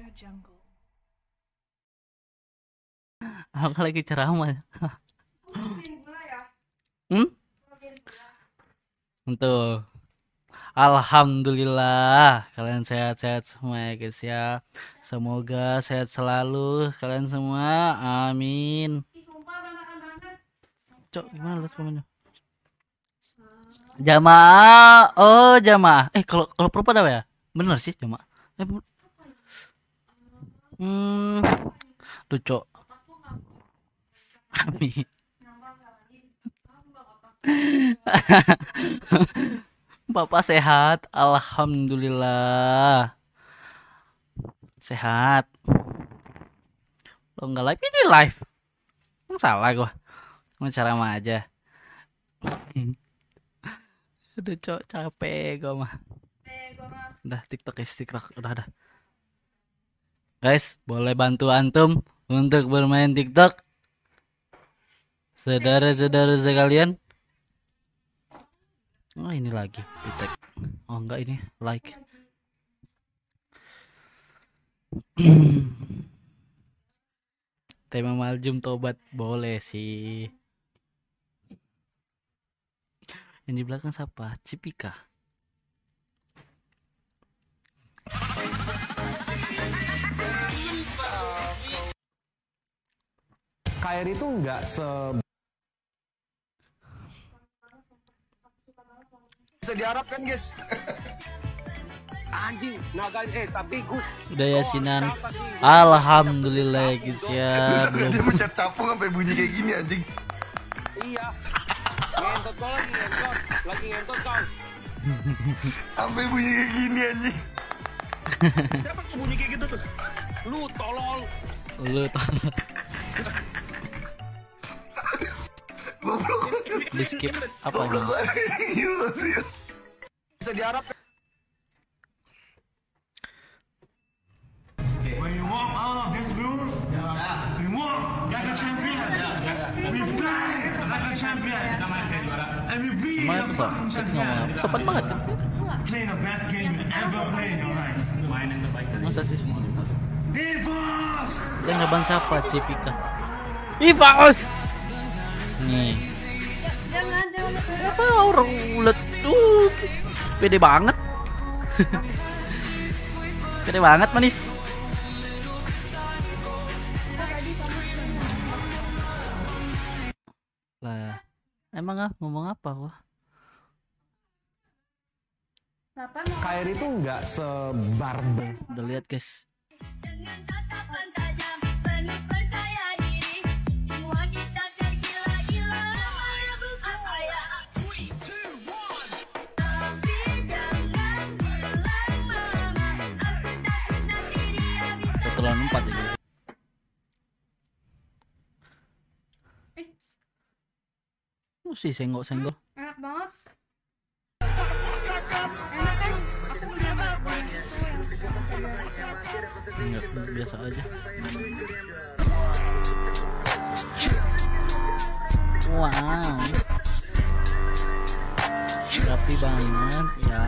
Aku lagi ceramah. Hmm? Untuk Alhamdulillah kalian sehat-sehat semua ya guys ya. Semoga sehat selalu kalian semua. Amin. Cok, gimana lihat komennya? Jamaah. Oh, jamaah. Kalau kalau perempuan apa ya? Bener sih jamaah. Tuh, Cok. Amin. Bapak sehat, alhamdulillah. Sehat. Lo nggak live ini live. Nggak salah gua. Mau ceramah aja. Udah Cok, capek gua mah. Udah TikTok guys, TikTok udah. Guys, boleh bantu antum untuk bermain TikTok? Saudara-saudara sekalian. Oh, ini lagi di tag. Oh, enggak, ini like. Tema Maljum tobat boleh sih. Yang di belakang siapa? Cipika. KRI itu enggak bisa diharapkan guys. Anjing, naga tapi gue udah yasinan. Alhamdulillah ya guys ya. Belum. Dia pencet capung sampai bunyi kayak gini anjing. iya. Ngentot kau lagi ngentot kau. Sampai bunyi kayak gini anjing. Siapa tuh bunyi kayak gitu tuh? Lu tolol. Lu tolol. Di skip apa ini? Bisa diharapkan. When you walk out of this room, we walk like a champion. We play like a champion. And we be Emang apa sob? Tadi ngomong apa? Sopan banget kan? play the best game you ever play in your life. Masa sih? Defense! Yang reban siapa? Cipika. Ivaos. Nih. Jangan Apa orang ulet? Pede banget. Pede banget manis. Lah, emang ngomong apa wah? KRI itu enggak sebarbar. Udah lihat guys. Ketulan 4 ya. Sih senggol-senggol. enak banget. Enggak, biasa aja. Wow. Rapi banget ya.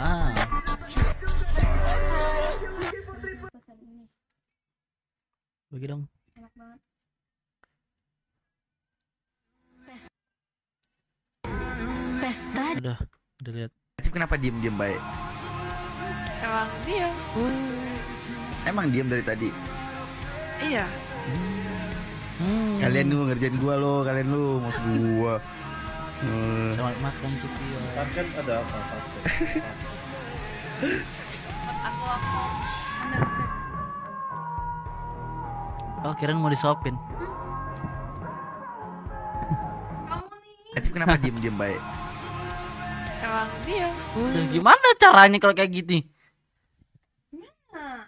Bagi dong. Enak banget. Pesta. Udah lihat. Acip kenapa diem baik? Emang dia. Emang diem dari tadi. Iya. Kalian lu ngerjain gua lo, kalian lu musuh gua. Selamat makan Cipia. Kan ada apa? Aku. Oh, kirain mau disuapin. Kamu nih. Acip kenapa diem baik? Emang dia. Udah, gimana caranya kalau kayak gini? Nah,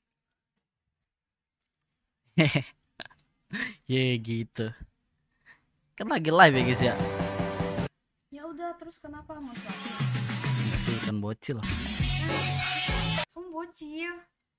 Ya gitu. Kan lagi live ya guys ya. ya udah terus kenapa mau suapin? Masih kan bocil. Kamu bocil.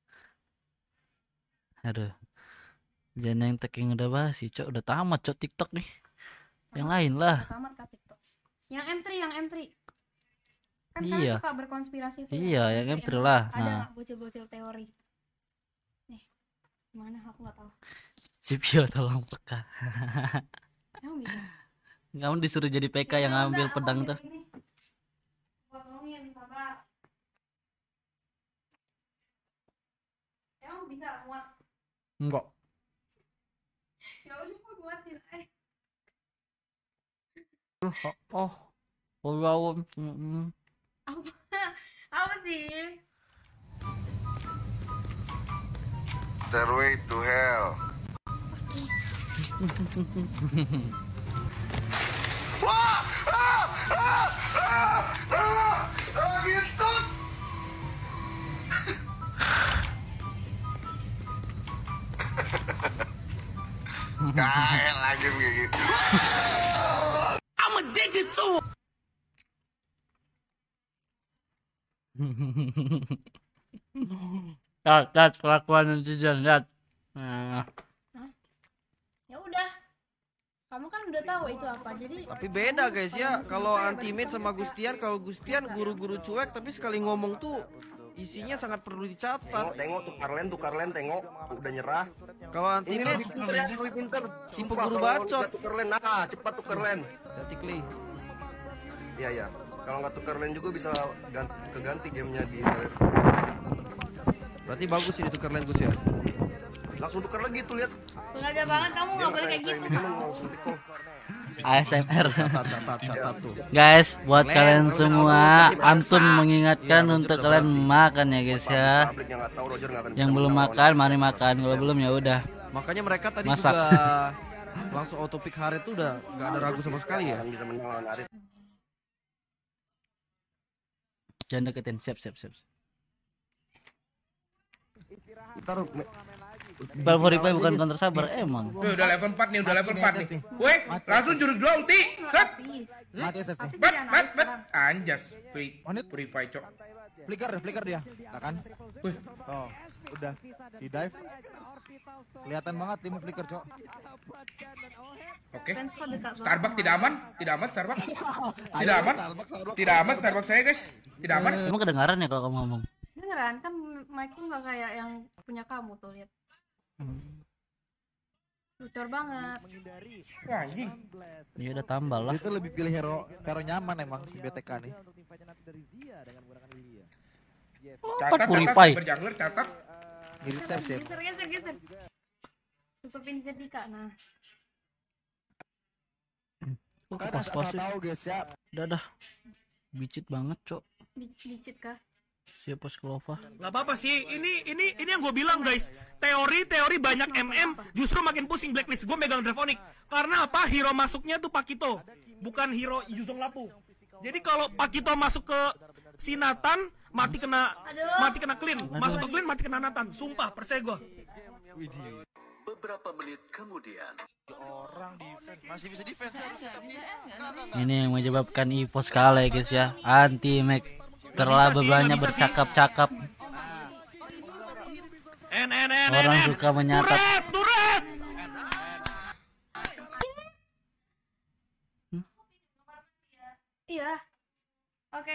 Aduh. Jangan yang taking udah basi, Cok. Udah tamat, Cok, TikTok nih. Yang lain lah. Tamat kah TikTok? Yang entry. Kan Iya. kalian suka berkonspirasi tuh. Iya, yang entry lah. Ada Nah. nggak bocil-bocil teori? Nih. Gimana? Aku nggak tahu. Si Pio tolong peka. Emang bisa? Kamu disuruh jadi PK yang Ya ngambil udah, pedang aku tuh. ini. Gua tolongin, sabar. Emang bisa muat? Enggak. Ya udah aku buatin. Oh. Oh ya Allah. Apa sih? Stairway to Hell. Wah! Gitu. Kayak lagi begitu. I'm addicted to it. Lihat kelakuan netizen, lihat. Nah, Ya udah. Kamu kan udah tahu itu apa. Jadi Tapi beda guys ya, kalau Ultimate sama Gustian, kalau Gustian guru-guru cuek tapi sekali ngomong tuh isinya sangat perlu dicatat. Tengok tukar len, tengok udah nyerah. Kalau Ini Ultimate lebih pinter ya, lebih pinter. Si Sumpah, peguru kalau bacot. nggak tukar len, nah cepat tukar len. Hati Clay. Iya ya. Kalau nggak tukar len juga bisa keganti gamenya di Berarti bagus ini tukar line Gus ya. langsung tukar lagi tuh lihat. sengaja banget kamu nggak boleh kayak gitu. Langsung di call. ASMR. Catat tuh. Guys, buat Kalian kalian kalau semua, udah Antun mengingatkan Iya, untuk Roger kalian udah makan ya guys ya. Publiknya nggak tahu, Roger nggak akan Yang bisa belum melawan. makan, mari makan. Kalau belum ya udah. Makanya mereka tadi Masak. juga langsung auto pick Harit tuh udah nggak ada ragu sama sekali ya. Akan bisa melawan Arit. Jangan deketin, siap. Taruh Valvorify bukan counter sabar, emang. Udah level 4 nih, udah level 4 nih. Weh, langsung jurus 2 ulti. Set. Habis. Habis Bet, dia bet, nangis bet. sekarang. Anjas. Purify, cok. Flicker dia, nah kan? Wih. Oh, udah di dive. Kelihatan banget tim flicker, Cok. Oke. Fans kok dekat Starbucks banget. tidak aman, Starbucks. Tidak aman. Tidak aman Starbucks saya, guys. Tidak aman. Emang kedengaran ya kalau kamu ngomong? Beneran kan mic-ku nggak kayak yang punya kamu tuh, lihat. Lucor banget. Wah, anjing. Ya udah tambah lah. Itu lebih pilih hero nyaman emang si BTK nih. Catat, Purify. berjangler, catat. Mirip Serge. Geser. Tutupin Zepika. Nah, Oh, Kan pas-pas asal tahu guys ya. Dah. Bicit banget, Cok. bicit kah? Siapa Sklova? Nggak apa-apa sih. Ini yang gue bilang, guys. Teori banyak MM justru makin pusing blacklist. Gue megang Draconic. Karena apa? Hero masuknya tuh Pakito, bukan hero Yuzong Lapu. Jadi kalau Pakito masuk ke si Nathan, mati kena clean. Masuk ke clean mati kena Nathan. Sumpah, percaya gue. Beberapa menit kemudian. Orang defense masih bisa defense harusnya tapi Ini yang menyebabkan EVOS kalah ya guys ya. Anti Mac terlalu banyak bercakap-cakap. Orang suka menyatat. Turret. Iya. Oke.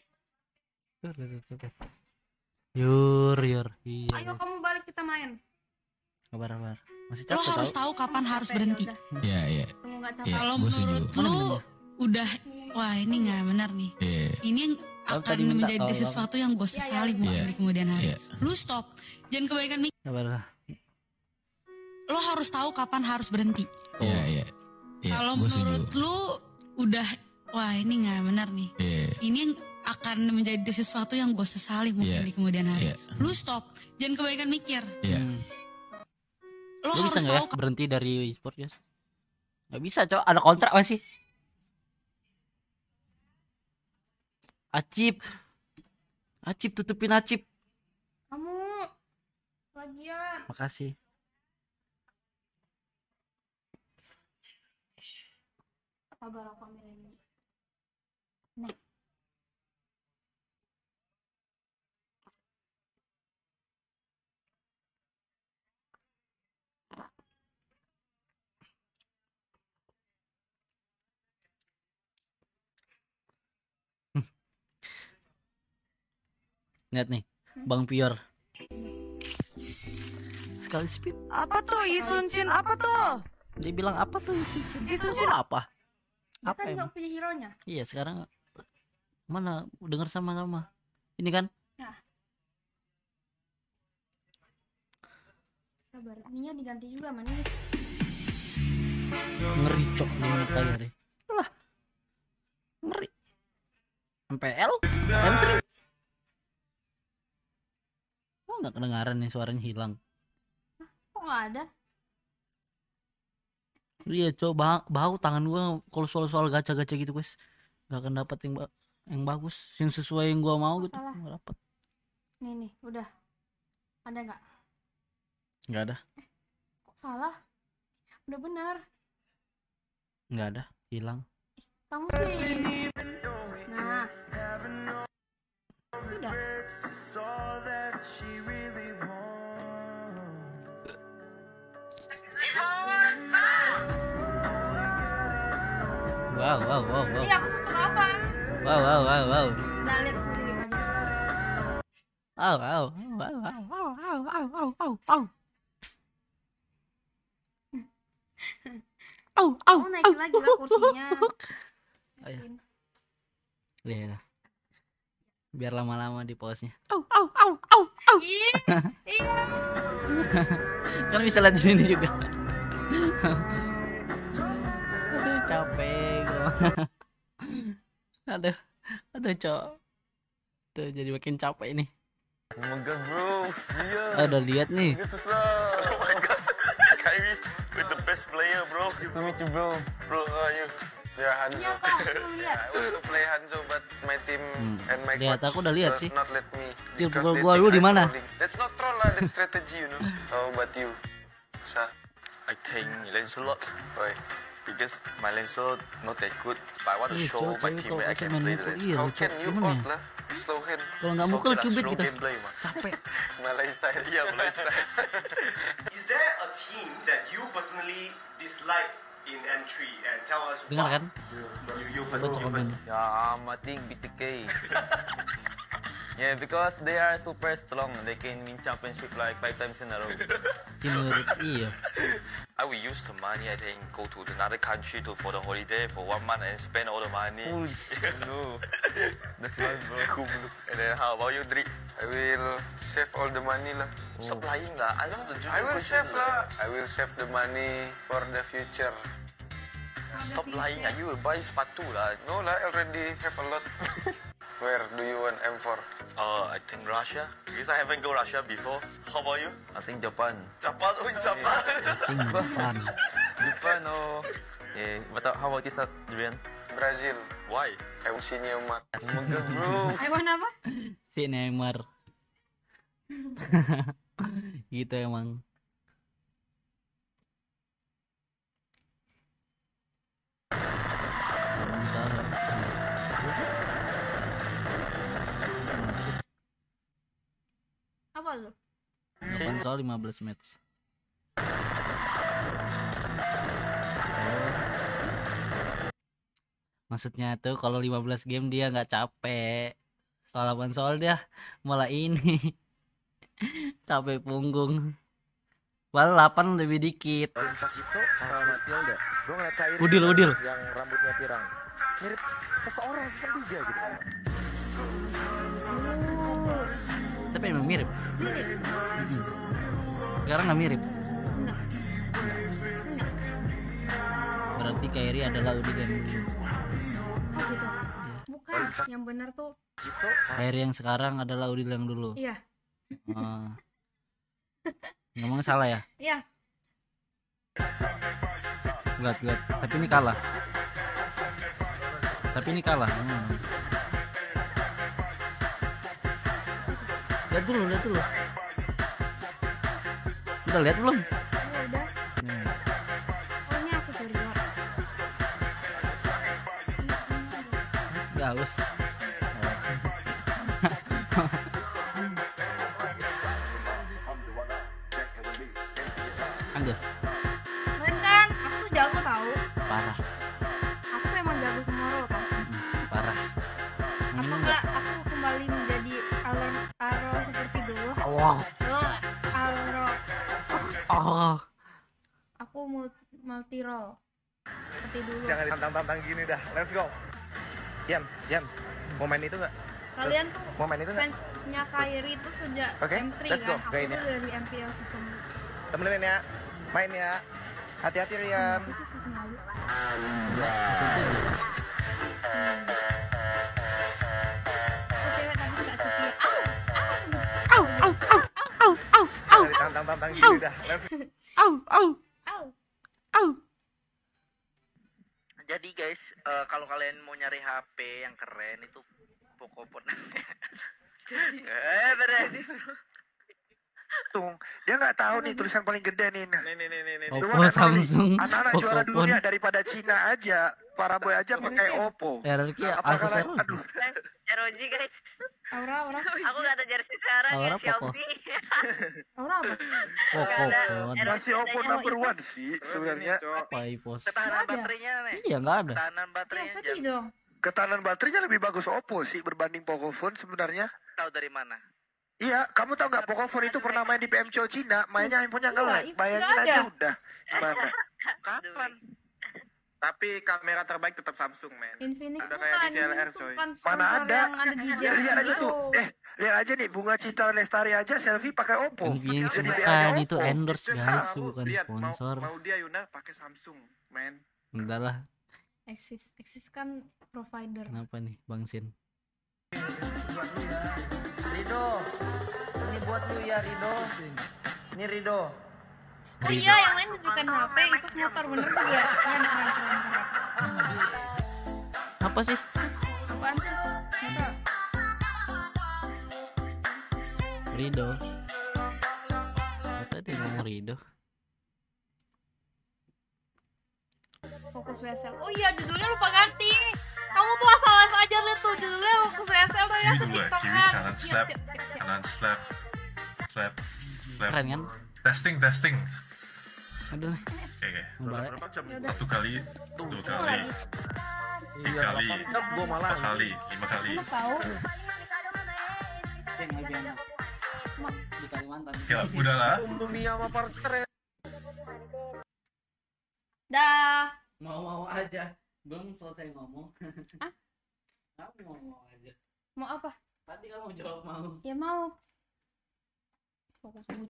Yur. Iya. Ayo kamu balik kita main. Kabar. Masih Lo capek harus tau. tahu kapan harus berhenti. Iya. Kamu nggak capek. Iya, Kalau gua menurut setuju. lu udah, wah ini nggak benar nih. Iya. Ini yang Kamu akan tadi minta menjadi tolong. sesuatu yang gue sesali mungkin Iya. di kemudian hari. Iya. Lu stop. Jangan kebaikan mikir. Kabar. Lo harus tahu kapan harus berhenti. Iya. Kalau Gua menurut setuju. lu udah, wah ini nggak benar nih. Iya. Ini yang akan menjadi sesuatu yang gue sesali mungkin Iya. di kemudian hari. Iya. Lu stop. Jangan kebaikan mikir. Iya. Lo Lu bisa harus nggak tahu ya berhenti dari e-sport ya? Nggak bisa, Cok. Ada kontrak masih. Acip tutupin Acip. Kamu lagian. Makasih. Sabar aku ambil ini. Nah. Lihat nih, Bang Pior. kali speed. Apa tuh Isunshin? Apa tuh? Dia bilang apa tuh Isunshin apa? Dia Apa kan emang? nggak punya hero-nya. Iya sekarang mana dengar sama-sama. Ini kan Ya. Sabar, ininya diganti juga manis. ngeri cok di mata ya deh. Lah. Ngeri. MPL? M3. Oh nggak kedengaran nih suaranya hilang. Kok nggak ada? Iya coba bau tangan gua kalau soal gacha-gacha gitu guys. Gak akan dapet yang bagus, yang sesuai yang gua mau gitu. Salah. Nggak dapet. Nih, udah. Ada nggak? Nggak ada. Kok salah? Udah benar. Nggak ada. Hilang. Kamu sih. Nah. Udah. Wow. Iya, aku tutup apa? Wow. Udah lihat sendiri aja. Wow. Kamu naikin lagi lah kursinya. Ayo. Lihat. Biar lama-lama di pause-nya. Ih, Kan bisa lihat di sini juga. Aduh capek gua. Aduh cok. Tuh jadi makin capek ini. Oh my god bro, yeah. Udah lihat nih. Oh my god, Kyrie with the best player bro. Nice to meet you bro. Bro, how are you? Yeah, Hanzo. Iya, Pak, belum lihat. I want to play Hanzo but my team and my Lihat, coach aku udah lihat sih. not let me. Cil, because pukul they gua think lu di I'm mana? trolling. That's not troll lah, that's strategy you know. How about you? Sa? I think Lancelot. Why? Because my Lancelot not that good, but I want to Ih, show cowok my cewek teammate I kalau can main play the mukul, Lancelot. iya, How cowok, can you gimana out ya? lah? Slow hand. Kalau nggak So, mukul okay lah, cubit slow kita. gameplay mah. Capek. Malay style. Yeah, Malay style. Is there a team that you personally dislike in N3 and tell us Dengar why? kan? You Baca first. komen. I think BTK. Yeah, because they are super strong. They can win championship like 5 times in a row. Timur, iya. I will use the money, I think, go to another country for the holiday for 1 month and spend all the money. Oh, no. That's life, bro. And then how about you, Dri? I will save all the money lah. Stop lying lah. Answer the I will question save lah. I will save the money for the future. Stop lying. You will buy sepatu lah. No lah, I already have a lot. Where do you want M4? I think Russia. Because I haven't go Russia before. How about you? I think Japan. Japan? Oh, Japan. Japan. Japan or yeah. But how about this, Adrian? Brazil. Why? I want senior Mark. Oh my god, bro. Hewan apa? Si Neymar. Gitu emang. Apa lu? Konsol 15 match. Maksudnya tuh kalau 15 game dia nggak capek. Kalau 8 soal dia malah ini capek punggung. Padahal 8 lebih dikit. Pas itu sama Tilda, gue ngeliat Kyrie Udil. yang rambutnya pirang, mirip seseorang ketiga gitu. Tapi emang mirip. Sekarang nggak mirip. Berarti Kyrie adalah Udil dan Oh gitu. Bukan, yang benar tuh. Kyrie yang sekarang adalah Udil yang dulu. Iya. Ngomong salah ya? Iya. Lihat. Tapi ini kalah. Lihat dulu. Udah lihat belum? Udah. Oh ini aku tuh lihat. Udah halus. Anjir, Keren kan? Aku tuh jago tahu. parah. Aku emang jago semua role kan. Parah. Apa enggak aku kembali menjadi Aro seperti dulu? Wow. Aro. Oh. Aku multi role. Seperti dulu. Jangan tantang-tantang gini dah. Let's go. Yan, mau main itu nggak? Kalian tuh mau main itu nggak? fansnya Kyrie itu sejak Oke, M3 let's go. kan. Aku Gain tuh ya. dari MPL season. Temenin ya. Main ya. Hati-hati Rian. Aku sih season lalu. Aku cewek tapi nggak setia. Jangan ditantang-tantang gini dah. Let's go. Jadi guys, kalau kalian mau nyari HP yang keren itu Pocophone. Dia nggak tahu nih tulisan paling gede nih. Nih. Oppo, Samsung, Anak-anak juara Pocophone. dunia daripada Cina aja. Para boy aja pakai Oppo. RRQ Apakah Asus ROG. aduh. ROG guys. Aura. Aku gak ada jersey sekarang ya Aura Poco. Xiaomi. Aura apa? Pocophone. Masih Oppo number one sih sebenarnya. Paipos. Ketahanan baterainya nih. Iya nggak ada. Ketahanan baterainya. Sedih dong. Ketahanan baterainya lebih bagus Oppo sih berbanding Pocophone sebenarnya. Tahu dari mana? Iya, kamu tahu nggak Pocophone itu pernah main di PMCO Cina, mainnya handphonenya nge-lag. Bayangin nggak aja ada. udah gimana. Kapan? Tapi kamera terbaik tetap Samsung, men. Infinix Udah kayak bukan, DSLR, Infinix coy. bukan Mana sponsor ada? yang ada di Ya, lihat aja tuh. Lihat aja nih Bunga Citra Lestari aja selfie pakai Oppo. Infinix Jadi bukan, PA-nya itu Oppo. endorse guys, itu bukan Lihat, sponsor. mau dia Yuna pakai Samsung, men. Bentar lah, Exis kan provider. kenapa nih Bang Sin? Rido, ini buat lu ya Rido. Ini Rido. Oh iya, yang lain tunjukkan HP, ikut motor bener juga. Keren. Apa sih? Apaan sih? Motor. Rido. Tadi ngomong Rido. Fokus WSL. Oh iya, judulnya lupa ganti. Kamu tuh asal live aja lihat tuh judulnya Fokus WSL tuh ya Kiwi dulu ya, TikTok Kiwi kan. kanan slap, kanan slap. Keren kan? Testing. Aduh. Oke. Berapa jam? Satu kali, dua kali, tiga kali, empat kali, 5 kali. Kamu tahu? Yang lebih enak. Di Kalimantan. Oke lah, udah lah. Dunia sama Parster. Dah. Mau aja. Belum selesai ngomong. Ah? Kamu mau aja. Mau apa? Tadi kamu jawab mau. Ya mau. Fokus